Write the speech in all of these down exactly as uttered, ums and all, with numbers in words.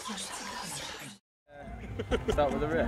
Start with the riff.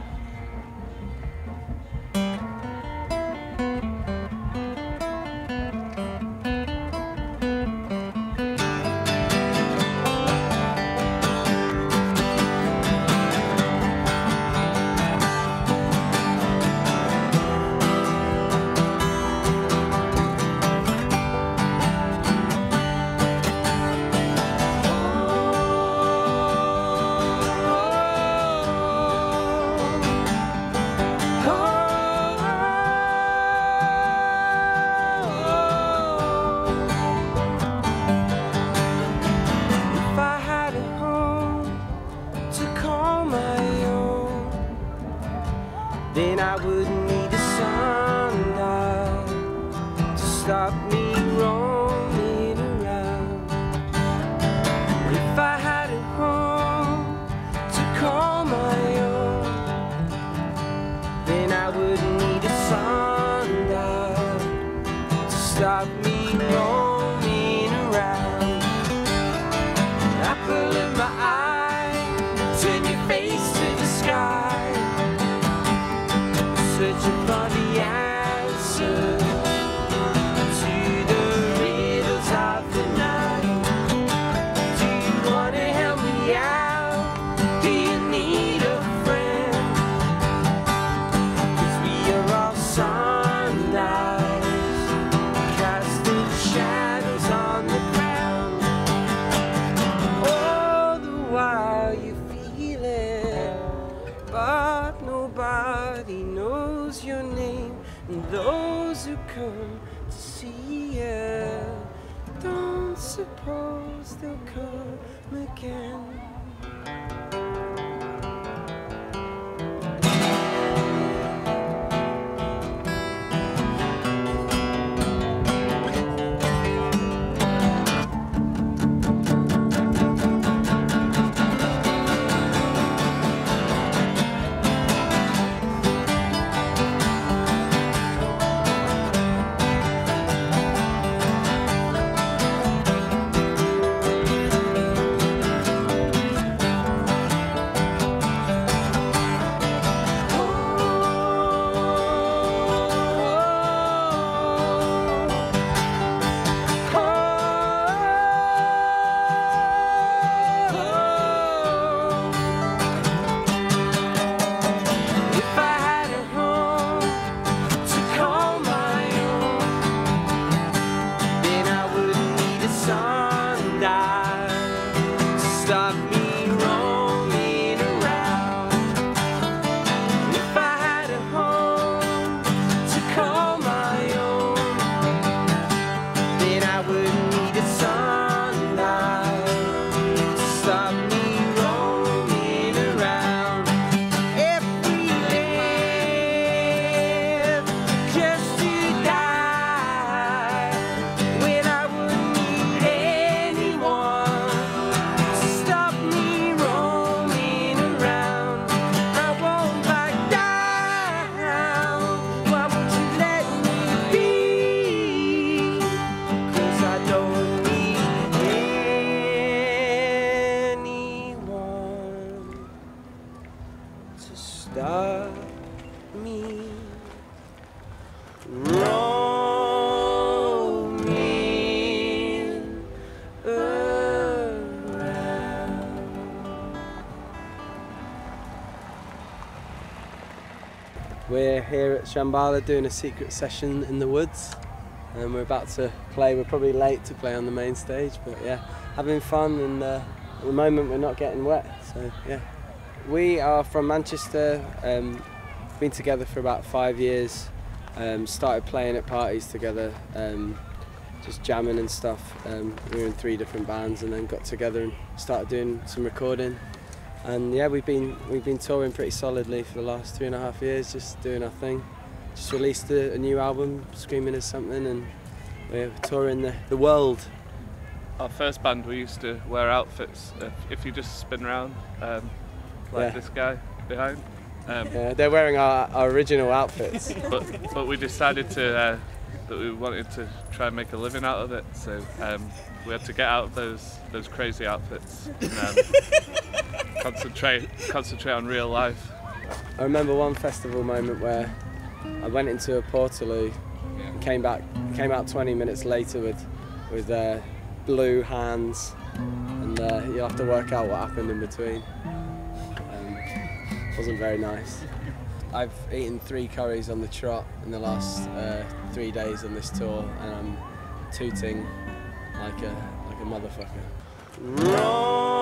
Then I wouldn't need a sunlight to stop me roaming around. If I had a home to call my own, then I wouldn't need a sunlight to stop me roaming around. Apple in my eye, turn your face to the sky, searching for the answer to the riddles of the night. Do you want to help me out? Do you need a friend? 'Cause we are all sunlight, casting shadows on the ground. All the while you feel it, but nobody knows your name, and those who come to see you don't suppose they'll come again. Stop me roaming around. If I had a home to call my own, then I wouldn't need a sunlight to stop me roaming around. If we live just to die, when I wouldn't need anyone to stop me roaming around. I won't back down. Why won't you let me be? 'Cause I don't need anyone to stop me roaming around. We're here at Shambhala doing a secret session in the woods, and we're about to play. We're probably late to play on the main stage, but yeah, having fun, and uh, at the moment we're not getting wet, so yeah. We are from Manchester, um, been together for about five years, um, started playing at parties together, um, just jamming and stuff. Um, we were in three different bands and then got together and started doing some recording. And yeah, we've been we've been touring pretty solidly for the last three and a half years, just doing our thing. Just released a, a new album, Screaming Is Something, and we're touring the, the world. Our first band, we used to wear outfits. If, if you just spin around, um, like Yeah. this guy behind. Um, Yeah, they're wearing our, our original outfits. but but we decided to uh, that we wanted to try and make a living out of it, so um, we had to get out of those those crazy outfits and um, concentrate, concentrate on real life. I remember one festival moment where I went into a portaloo and came back, came out twenty minutes later with with uh, blue hands, and uh, you'll have to work out what happened in between. Um, wasn't very nice. I've eaten three curries on the trot in the last uh, three days on this tour, and I'm tooting like a like a motherfucker. Wrong.